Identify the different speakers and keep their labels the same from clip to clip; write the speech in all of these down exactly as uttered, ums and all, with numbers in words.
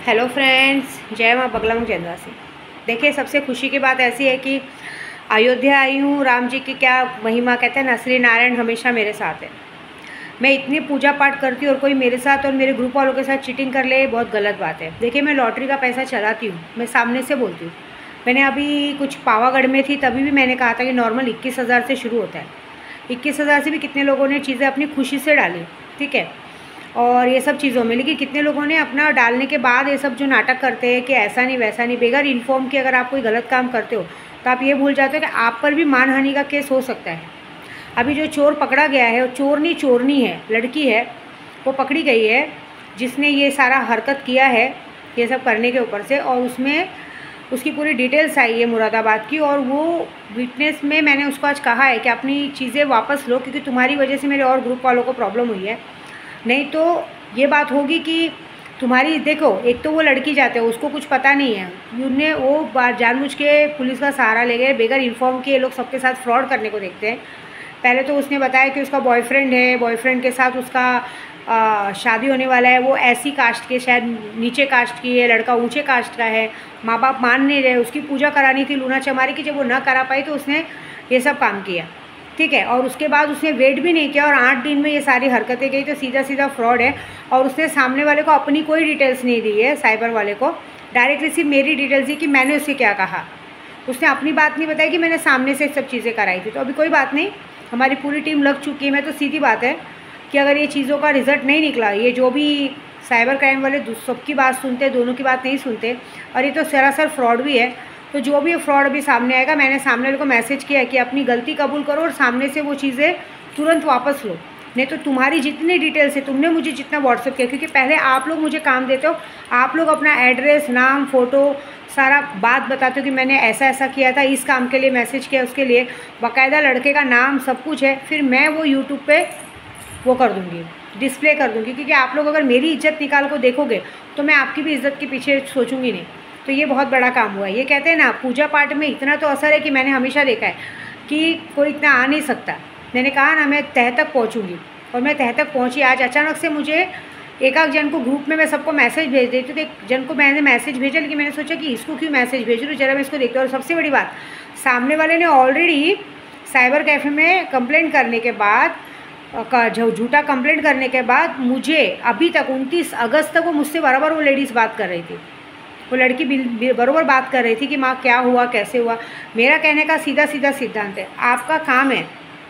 Speaker 1: Hello friends, जय माँ बगलामुख चंद्रासी। देखिए, सबसे खुशी की बात ऐसी है कि अयोध्या आई हूँ। राम जी की क्या महिमा, कहते हैं ना, श्री नारायण हमेशा मेरे साथ है। मैं इतनी पूजा पाठ करती हूँ और कोई मेरे साथ और मेरे ग्रुप वालों के साथ चीटिंग कर ले, बहुत गलत बात है। देखिए, मैं लॉटरी का पैसा चलाती हूँ, मैं सामने से बोलती हूँ। मैंने अभी कुछ पावागढ़ में थी, तभी भी मैंने कहा था कि नॉर्मल इक्कीस हज़ार से शुरू होता है। इक्कीस हज़ार से भी कितने लोगों ने चीज़ें अपनी खुशी से डाली, ठीक है, और ये सब चीज़ों में। लेकिन कितने लोगों ने अपना डालने के बाद ये सब जो नाटक करते हैं कि ऐसा नहीं वैसा नहीं, बगैर इन्फॉर्म के अगर आप कोई गलत काम करते हो तो आप ये भूल जाते हो कि आप पर भी मानहानि का केस हो सकता है। अभी जो चोर पकड़ा गया है, वो चोर नहीं चोरनी है, लड़की है, वो पकड़ी गई है जिसने ये सारा हरकत किया है ये सब करने के ऊपर से। और उसमें उसकी पूरी डिटेल्स आई है मुरादाबाद की, और वो विटनेस में मैंने उसको आज कहा है कि अपनी चीज़ें वापस लो, क्योंकि तुम्हारी वजह से मेरे और ग्रुप वालों को प्रॉब्लम हुई है। नहीं तो ये बात होगी कि तुम्हारी, देखो, एक तो वो लड़की जाते हो, उसको कुछ पता नहीं है, उन्हें वो जानबूझ के पुलिस का सहारा ले गए, बगैर इन्फॉर्म किए। लोग सबके साथ फ्रॉड करने को देखते हैं। पहले तो उसने बताया कि उसका बॉयफ्रेंड है, बॉयफ्रेंड के साथ उसका आ, शादी होने वाला है। वो ऐसी कास्ट के, शायद नीचे कास्ट की है, लड़का ऊंचे कास्ट का है। माँ बाप मान नहीं रहे, उसकी पूजा करानी थी लूना चमारी की, जब वो ना करा पाई तो उसने ये सब काम किया, ठीक है। और उसके बाद उसने वेट भी नहीं किया और आठ दिन में ये सारी हरकतें की, तो सीधा सीधा फ्रॉड है। और उसने सामने वाले को अपनी कोई डिटेल्स नहीं दी है, साइबर वाले को डायरेक्टली सिर्फ मेरी डिटेल्स दी कि मैंने उससे क्या कहा। उसने अपनी बात नहीं बताई कि मैंने सामने से सब चीज़ें कराई थी। तो अभी कोई बात नहीं, हमारी पूरी टीम लग चुकी है। मैं तो सीधी बात है कि अगर ये चीज़ों का रिजल्ट नहीं निकला, ये जो भी साइबर क्राइम वाले सबकी बात सुनते, दोनों की बात नहीं सुनते, और ये तो सरासर फ्रॉड भी है। तो जो भी फ्रॉड भी सामने आएगा, मैंने सामने वाले को मैसेज किया कि अपनी गलती कबूल करो और सामने से वो चीज़ें तुरंत वापस लो। नहीं तो तुम्हारी जितनी डिटेल्स है, तुमने मुझे जितना व्हाट्सअप किया, क्योंकि पहले आप लोग मुझे काम देते हो, आप लोग अपना एड्रेस, नाम, फ़ोटो, सारा बात बताते हो कि मैंने ऐसा ऐसा किया था, इस काम के लिए मैसेज किया, उसके लिए बाकायदा लड़के का नाम सब कुछ है। फिर मैं वो यूट्यूब पे वो कर दूँगी, डिस्प्ले कर दूँगी, क्योंकि आप लोग अगर मेरी इज्जत निकाल को देखोगे तो मैं आपकी भी इज्जत के पीछे सोचूंगी नहीं। तो ये बहुत बड़ा काम हुआ है। ये कहते हैं ना, पूजा पाठ में इतना तो असर है कि मैंने हमेशा देखा है कि कोई इतना आ नहीं सकता। मैंने कहा ना, मैं तह तक पहुँचूँगी, और मैं तह तक पहुँची। आज अचानक से मुझे एक आध जन को ग्रुप में मैं सबको मैसेज भेज देती हूँ, तो एक जन को मैंने मैसेज भेजा, लेकिन मैंने सोचा कि इसको क्यों मैसेज भेजूँ, तो जरा मैं इसको देखती हूँ। और सबसे बड़ी बात, सामने वाले ने ऑलरेडी साइबर कैफ़े में कंप्लेंट करने के बाद, का झूठा कंप्लेंट करने के बाद, मुझे अभी तक उनतीस अगस्त तक वो मुझसे बराबर वो लेडीज़ बात कर रही थी। वो लड़की बराबर बात कर रही थी कि माँ क्या हुआ, कैसे हुआ। मेरा कहने का सीधा सीधा सिद्धांत है, आपका काम है,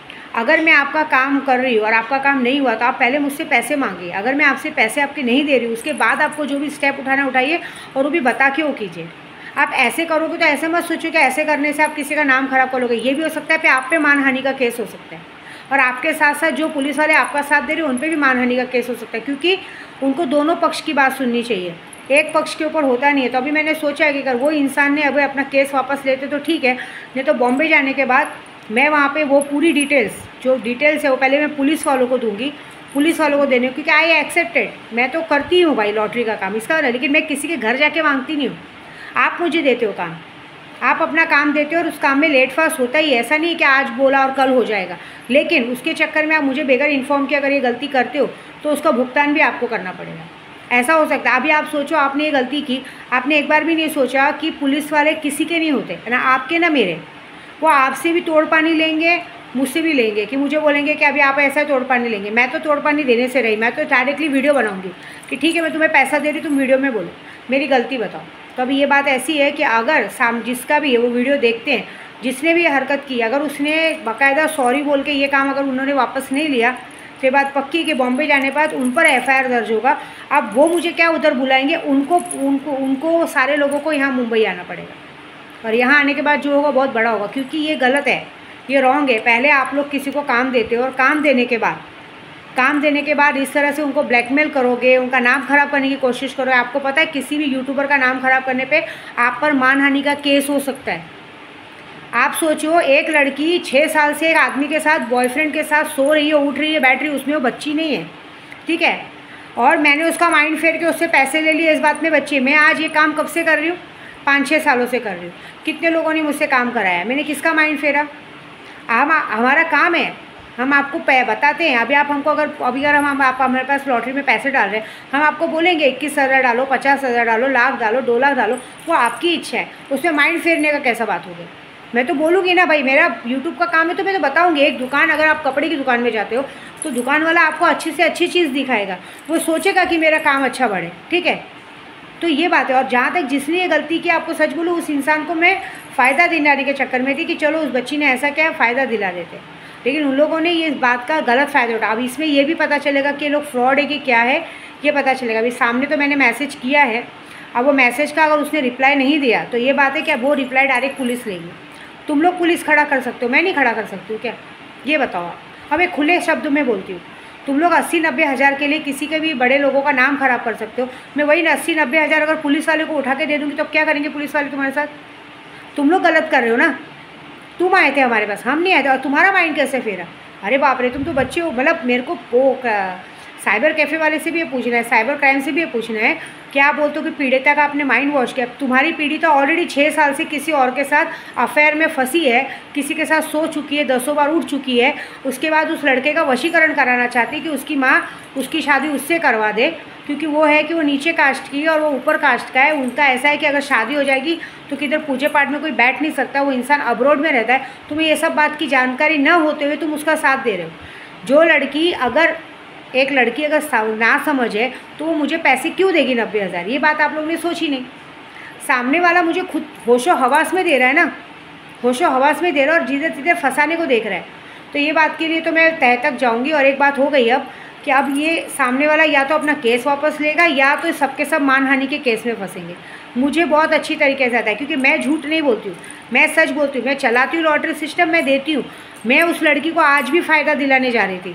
Speaker 1: अगर मैं आपका काम कर रही हूँ और आपका काम नहीं हुआ तो आप पहले मुझसे पैसे मांगिए। अगर मैं आपसे पैसे आपके नहीं दे रही हूँ, उसके बाद आपको जो भी स्टेप उठाना उठाइए, और वो भी बता के वो कीजिए। आप ऐसे करोगे तो ऐसे मत सोचो कि ऐसे करने से आप किसी का नाम खराब करोगे। ये भी हो सकता है कि आप पे मानहानि का केस हो सकता है, और आपके साथ साथ जो पुलिस वाले आपका साथ दे रहे हैं उन पर भी मानहानि का केस हो सकता है, क्योंकि उनको दोनों पक्ष की बात सुननी चाहिए, एक पक्ष के ऊपर होता नहीं है। तो अभी मैंने सोचा है कि अगर वो इंसान ने अभी अपना केस वापस लेते तो ठीक है, नहीं तो बॉम्बे जाने के बाद मैं वहाँ पे वो पूरी डिटेल्स, जो डिटेल्स है वो पहले मैं पुलिस वालों को दूंगी, पुलिस वालों को देने, क्योंकि आई एक्सेप्टेड, मैं तो करती हूँ भाई लॉटरी का काम, इसका, लेकिन मैं किसी के घर जाके मांगती नहीं हूँ। आप मुझे देते हो काम, आप अपना काम देते हो, और उस काम में लेट फास्ट होता ही, ऐसा नहीं कि आज बोला और कल हो जाएगा। लेकिन उसके चक्कर में आप मुझे बगैर इन्फॉर्म किए अगर ये गलती करते हो तो उसका भुगतान भी आपको करना पड़ेगा। ऐसा हो सकता है। अभी आप सोचो, आपने ये गलती की, आपने एक बार भी नहीं सोचा कि पुलिस वाले किसी के नहीं होते, ना आपके ना मेरे, वो आपसे भी तोड़ पानी लेंगे, मुझसे भी लेंगे, कि मुझे बोलेंगे कि अभी आप ऐसा तोड़ पानी लेंगे। मैं तो तोड़ पानी देने से रही, मैं तो डायरेक्टली वीडियो बनाऊंगी कि ठीक है मैं तुम्हें पैसा दे रही, तुम वीडियो में बोलो, मेरी गलती बताओ। तो अभी ये बात ऐसी है कि अगर साम जिसका भी है वो वीडियो देखते हैं, जिसने भी ये हरकत की, अगर उसने बाकायदा सॉरी बोल के ये काम अगर उन्होंने वापस नहीं लिया, तो ये बात पक्की कि बॉम्बे जाने के बाद उन पर एफ आई आर दर्ज होगा। अब वो मुझे क्या उधर बुलाएंगे, उनको उनको उनको सारे लोगों को यहाँ मुंबई आना पड़ेगा, और यहाँ आने के बाद जो होगा बहुत बड़ा होगा, क्योंकि ये गलत है, ये रॉन्ग है। पहले आप लोग किसी को काम देते हो, और काम देने के बाद काम देने के बाद इस तरह से उनको ब्लैकमेल करोगे, उनका नाम ख़राब करने की कोशिश करोगे। आपको पता है किसी भी यूट्यूबर का नाम ख़राब करने पे आप पर मानहानि का केस हो सकता है। आप सोचो, एक लड़की छः साल से एक आदमी के साथ, बॉयफ्रेंड के साथ सो रही है, उठ रही है, बैठ रही है, उसमें वो बच्ची नहीं है, ठीक है, और मैंने उसका माइंड फेर के उससे पैसे ले लिए, इस बात में बच्ची है। मैं आज ये काम कब से कर रही हूँ, पाँच छः सालों से कर रही हूँ। कितने लोगों ने मुझसे काम कराया, मैंने किसका माइंड फेरा? हम हमारा काम है, हम आपको बताते हैं। अभी आप हमको अगर अभी अगर हम आप हमारे पास लॉटरी में पैसे डाल रहे हैं, हम आपको बोलेंगे इक्कीस हज़ार डालो, पचास हज़ार डालो, लाख डालो, दो लाख डालो, वो आपकी इच्छा है। उसमें माइंड फेरने का कैसा बात होगी? मैं तो बोलूँगी ना भाई, मेरा यूट्यूब का काम है तो मैं तो बताऊँगी। एक दुकान, अगर आप कपड़े की दुकान में जाते हो तो दुकान वाला आपको अच्छी से अच्छी चीज़ दिखाएगा, वो सोचेगा कि मेरा काम अच्छा बढ़े, ठीक है। तो ये बात है। और जहाँ तक जिसने ये गलती की, आपको सच बोलूँ, उस इंसान को मैं फ़ायदा दिलाने के चक्कर में थी कि चलो उस बच्ची ने ऐसा क्या, फ़ायदा दिला देते, लेकिन उन लोगों ने ये इस बात का गलत फ़ायदा उठाया। अब इसमें ये भी पता चलेगा कि ये लोग फ्रॉड है कि क्या है, ये पता चलेगा। अभी सामने तो मैंने मैसेज किया है, अब वो मैसेज का अगर उसने रिप्लाई नहीं दिया तो ये बात है कि अब वो रिप्लाई डायरेक्ट पुलिस लेगी। तुम लोग पुलिस खड़ा कर सकते हो, मैं नहीं खड़ा कर सकती हूँ क्या? ये बताओ आप। अब एक खुले शब्द में बोलती हूँ, तुम लोग अस्सी नब्बे हज़ार के लिए किसी के भी बड़े लोगों का नाम ख़राब कर सकते हो। मैं वही ना अस्सी नब्बे हज़ार अगर पुलिस वाले को उठा के दे दूँगी तो क्या करेंगे पुलिस वाले तुम्हारे साथ? तुम लोग गलत कर रहे हो ना। तुम आए थे हमारे पास, हम नहीं आए थे। और तुम्हारा माइंड कैसे फेरा? अरे बाप रे, तुम तो बच्चे हो। मतलब मेरे को वो साइबर कैफ़े वाले से भी ये पूछना है, साइबर क्राइम से भी ये पूछना है कि आप बोलते हो कि पीड़िता का आपने माइंड वॉश किया। तुम्हारी पीड़िता ऑलरेडी छः साल से किसी और के साथ अफेयर में फंसी है, किसी के साथ सो चुकी है, दसों बार उठ चुकी है। उसके बाद उस लड़के का वशीकरण कराना चाहती है कि उसकी माँ उसकी शादी उससे करवा दे, क्योंकि वो है कि वो नीचे कास्ट की है और वो ऊपर कास्ट का है। उनका ऐसा है कि अगर शादी हो जाएगी तो किधर पूजे पाठ में कोई बैठ नहीं सकता, वो इंसान अब्रॉड में रहता है। तुम्हें ये सब बात की जानकारी न होते हुए तुम उसका साथ दे रहे हो। जो लड़की, अगर एक लड़की अगर ना समझ है तो वो मुझे पैसे क्यों देगी नब्बे हज़ार? ये बात आप लोगों ने सोची नहीं। सामने वाला मुझे खुद होशो हवास में दे रहा है ना, होशो हवास में दे रहा है और जिधर जिधर फंसाने को देख रहा है। तो ये बात के लिए तो मैं तह तक जाऊंगी। और एक बात हो गई अब कि अब ये सामने वाला या तो अपना केस वापस लेगा या तो सबके सब मानहानि के केस में फंसेंगे। मुझे बहुत अच्छी तरीके से आता है, क्योंकि मैं झूठ नहीं बोलती हूँ, मैं सच बोलती हूँ। मैं चलाती हूँ लॉटरी सिस्टम, मैं देती हूँ। मैं उस लड़की को आज भी फ़ायदा दिलाने जा रही थी।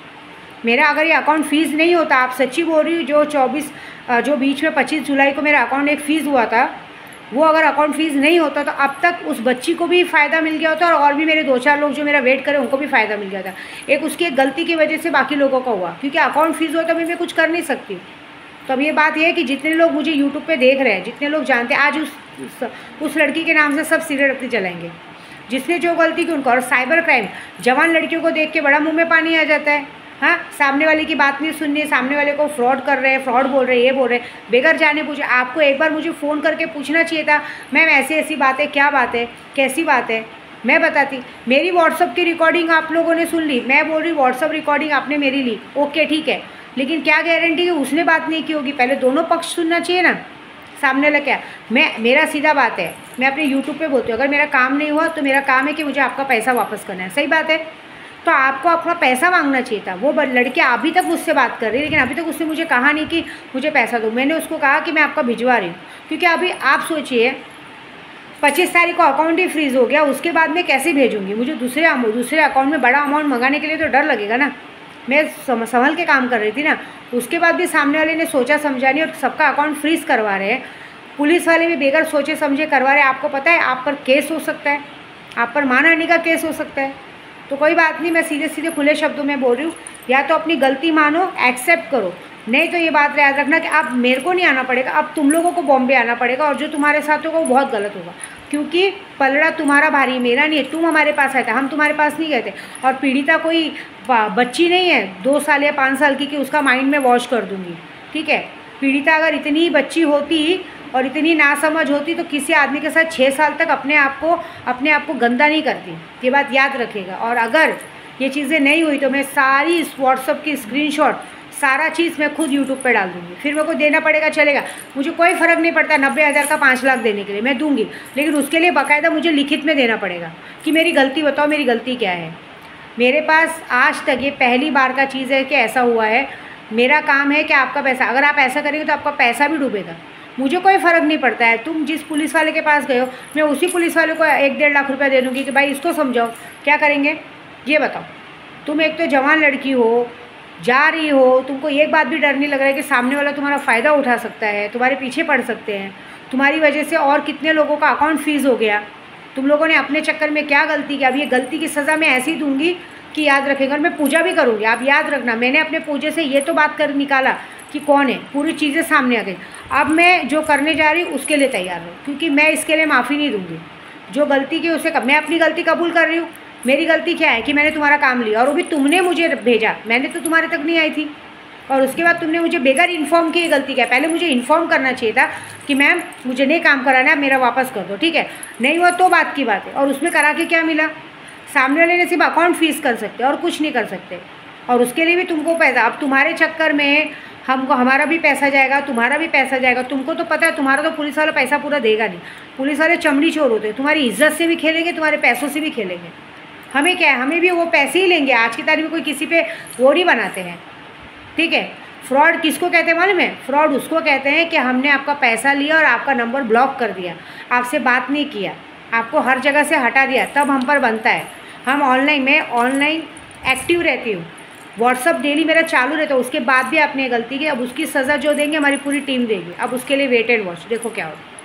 Speaker 1: मेरा अगर ये अकाउंट फ़ीस नहीं होता, आप सच्ची बोल रही हूँ, जो चौबीस जो बीच में पच्चीस जुलाई को मेरा अकाउंट एक फ़ीस हुआ था, वो अगर अकाउंट फ़ीस नहीं होता तो अब तक उस बच्ची को भी फ़ायदा मिल गया होता और और भी मेरे दो चार लोग जो मेरा वेट करें उनको भी फ़ायदा मिल गया था। एक उसकी एक गलती की वजह से बाकी लोगों का हुआ, क्योंकि अकाउंट फ़ीस हो तो मैं कुछ कर नहीं सकती। तो अब ये बात ये है कि जितने लोग मुझे यूट्यूब पे देख रहे हैं, जितने लोग जानते हैं, आज उस उस, उस लड़की के नाम से सब सिगरेट अपनी जलाएंगे जिसने जो गलती की उनको। और साइबर क्राइम, जवान लड़कियों को देख के बड़ा मुँह में पानी आ जाता है। हाँ, सामने वाले की बात नहीं सुननी है, सामने वाले को फ्रॉड कर रहे हैं, फ्रॉड बोल रहे हैं, ये बोल रहे हैं, बेगर जाने पूछे। आपको एक बार मुझे फ़ोन करके पूछना चाहिए था, मैम ऐसी ऐसी बात है, क्या बात है, कैसी बात है, मैं बताती। मेरी व्हाट्सअप की रिकॉर्डिंग आप लोगों ने सुन ली, मैं बोल रही व्हाट्सअप रिकॉर्डिंग आपने मेरी ली, ओके ठीक है, लेकिन क्या गारंटी कि उसने बात नहीं की होगी? पहले दोनों पक्ष सुनना चाहिए ना। सामने लग क्या, मैं मेरा सीधा बात है, मैं अपने यूट्यूब पे बोलती हूँ, अगर मेरा काम नहीं हुआ तो मेरा काम है कि मुझे आपका पैसा वापस करना है, सही बात है। तो आपको अपना पैसा मांगना चाहिए था। वो लड़की अभी तक मुझसे बात कर रही है, लेकिन अभी तक उसने मुझे कहा नहीं कि मुझे पैसा दो। मैंने उसको कहा कि मैं आपका भिजवा रही हूँ, क्योंकि अभी आप सोचिए पच्चीस तारीख को अकाउंट ही फ्रीज़ हो गया, उसके बाद मैं कैसे भेजूँगी? मुझे दूसरे दूसरे अकाउंट में बड़ा अमाउंट मंगाने के लिए तो डर लगेगा ना। मैं संभल के काम कर रही थी ना। उसके बाद भी सामने वाले ने सोचा समझा नहीं और सबका अकाउंट फ्रीज़ करवा रहे हैं। पुलिस वाले भी बेगर सोचे समझे करवा रहे हैं। आपको पता है आप पर केस हो सकता है, आप पर मानहानि का केस हो सकता है। तो कोई बात नहीं, मैं सीधे सीधे खुले शब्दों में बोल रही हूँ, या तो अपनी गलती मानो, एक्सेप्ट करो, नहीं तो ये बात याद रखना कि अब मेरे को नहीं आना पड़ेगा, अब तुम लोगों को बॉम्बे आना पड़ेगा। और जो तुम्हारे साथ होगा वो बहुत गलत होगा, क्योंकि पलड़ा तुम्हारा भारी, मेरा नहीं है। तुम हमारे पास आए थे, हम तुम्हारे पास नहीं गए थे। और पीड़िता कोई बच्ची नहीं है दो साल या पाँच साल की कि उसका माइंड में वॉश कर दूँगी, ठीक है। पीड़िता अगर इतनी बच्ची होती और इतनी नासमझ होती तो किसी आदमी के साथ छः साल तक अपने आप को अपने आप को गंदा नहीं करती, ये बात याद रखेगा। और अगर ये चीज़ें नहीं हुई तो मैं सारी इस व्हाट्सअप की स्क्रीनशॉट, सारा चीज़ मैं खुद यूट्यूब पे डाल दूँगी। फिर मेरे को देना पड़ेगा, चलेगा, मुझे कोई फ़र्क नहीं पड़ता नब्बे हज़ार का पाँच लाख देने के लिए, मैं दूँगी, लेकिन उसके लिए बाकायदा मुझे लिखित में देना पड़ेगा कि मेरी गलती बताओ, मेरी गलती क्या है। मेरे पास आज तक ये पहली बार का चीज़ है कि ऐसा हुआ है। मेरा काम है कि आपका पैसा, अगर आप ऐसा करेंगे तो आपका पैसा भी डूबेगा, मुझे कोई फ़र्क नहीं पड़ता है। तुम जिस पुलिस वाले के पास गए हो, मैं उसी पुलिस वाले को एक डेढ़ लाख रुपया दे दूँगी कि भाई इसको समझाओ, क्या करेंगे ये बताओ। तुम एक तो जवान लड़की हो, जा रही हो, तुमको एक बात भी डर नहीं लग रहा है कि सामने वाला तुम्हारा फ़ायदा उठा सकता है, तुम्हारे पीछे पड़ सकते हैं, तुम्हारी वजह से और कितने लोगों का अकाउंट फ्रीज़ हो गया। तुम लोगों ने अपने चक्कर में क्या गलती की? अब ये गलती की सज़ा मैं ऐसी दूँगी कि याद रखेंगे। और मैं पूजा भी करूँगी, आप याद रखना, मैंने अपने पूजे से ये तो बात कर निकाला कि कौन है, पूरी चीज़ें सामने आ गई। अब मैं जो करने जा रही हूँ उसके लिए तैयार हूँ, क्योंकि मैं इसके लिए माफ़ी नहीं दूँगी। जो गलती की उसे कब, मैं अपनी गलती कबूल कर रही हूँ, मेरी गलती क्या है कि मैंने तुम्हारा काम लिया और वो भी तुमने मुझे भेजा, मैंने तो तुम्हारे तक नहीं आई थी, और उसके बाद तुमने मुझे बेगर इन्फॉर्म किए गलती क्या है। पहले मुझे इन्फॉर्म करना चाहिए था कि मैम मुझे नहीं काम कराना है, मेरा वापस कर दो, ठीक है, नहीं हुआ तो बात की बात है। और उसमें करा के क्या मिला, सामने वाले ने सिर्फ अकाउंट फीस कर सकते और कुछ नहीं कर सकते, और उसके लिए भी तुमको पैसा, अब तुम्हारे चक्कर में हमको हमारा भी पैसा जाएगा, तुम्हारा भी पैसा जाएगा। तुमको तो पता है तुम्हारा तो पुलिस वाला पैसा पूरा देगा नहीं, पुलिस वाले चमड़ी चोर होते हैं, तुम्हारी इज्जत से भी खेलेंगे, तुम्हारे पैसों से भी खेलेंगे। हमें क्या है, हमें भी वो पैसे ही लेंगे। आज की तारीख में कोई किसी पे वो नहीं बनाते हैं, ठीक है। फ्रॉड किसको कहते हैं मालूम है, फ्रॉड उसको कहते हैं कि हमने आपका पैसा लिया और आपका नंबर ब्लॉक कर दिया, आपसे बात नहीं किया, आपको हर जगह से हटा दिया, तब हम पर बनता है। हम ऑनलाइन में ऑनलाइन एक्टिव रहती हूँ, व्हाट्सअप डेली मेरा चालू रहता है, उसके बाद भी आपने गलती की, अब उसकी सज़ा जो देंगे हमारी पूरी टीम देगी। अब उसके लिए वेट एंड वॉच, देखो क्या होता है।